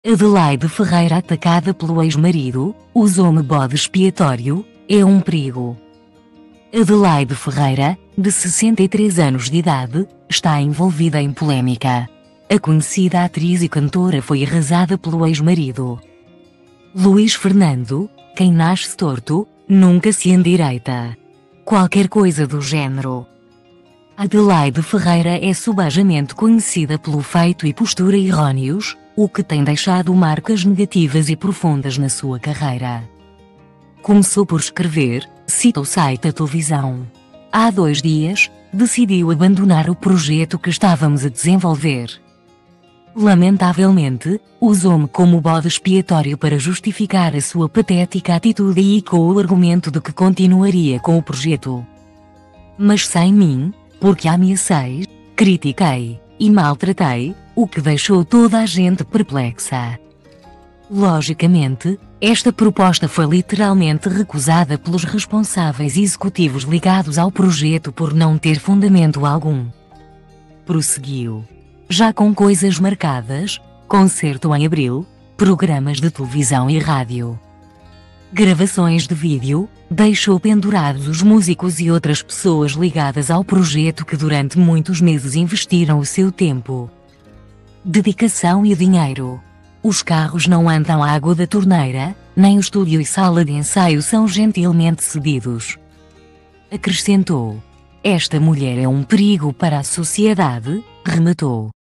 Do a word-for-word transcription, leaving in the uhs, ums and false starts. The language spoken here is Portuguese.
Adelaide Ferreira atacada pelo ex-marido, usou-me bode expiatório, é um perigo. Adelaide Ferreira, de sessenta e três anos de idade, está envolvida em polêmica. A conhecida atriz e cantora foi arrasada pelo ex-marido. Luís Fernando, quem nasce torto, nunca se endireita. Qualquer coisa do género. Adelaide Ferreira é subajamente conhecida pelo feito e postura errôneos, o que tem deixado marcas negativas e profundas na sua carreira. Começou por escrever, cita o site da televisão. Há dois dias, decidiu abandonar o projeto que estávamos a desenvolver. Lamentavelmente, usou-me como bode expiatório para justificar a sua patética atitude e com o argumento de que continuaria com o projeto. Mas sem mim, porque a ameacei, critiquei e maltratei, o que deixou toda a gente perplexa. Logicamente, esta proposta foi literalmente recusada pelos responsáveis executivos ligados ao projeto por não ter fundamento algum. Prosseguiu. Já com coisas marcadas, concerto em abril, programas de televisão e rádio. Gravações de vídeo, deixou pendurados os músicos e outras pessoas ligadas ao projeto que durante muitos meses investiram o seu tempo, dedicação e dinheiro. Os carros não andam à água da torneira, nem o estúdio e sala de ensaio são gentilmente cedidos. Acrescentou. Esta mulher é um perigo para a sociedade, rematou.